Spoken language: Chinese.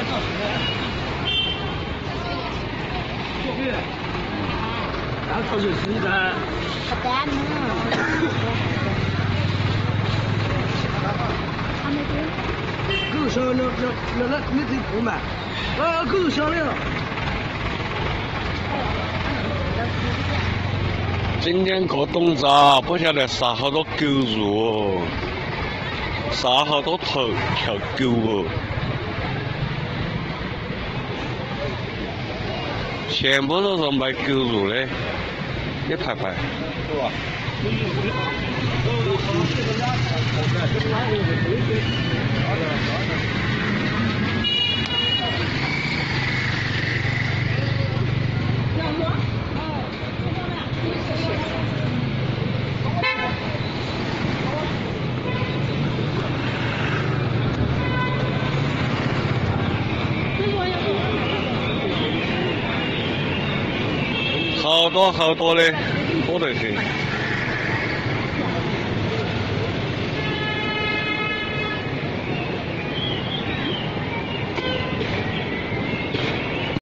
然后就是现在。 不单门。 狗小那得不买，狗小来了。 今天过冬至啊，不晓得杀好多狗肉哦，杀好多条狗哦。全部都是卖狗肉的，一排排。是吧？好多的，多得很。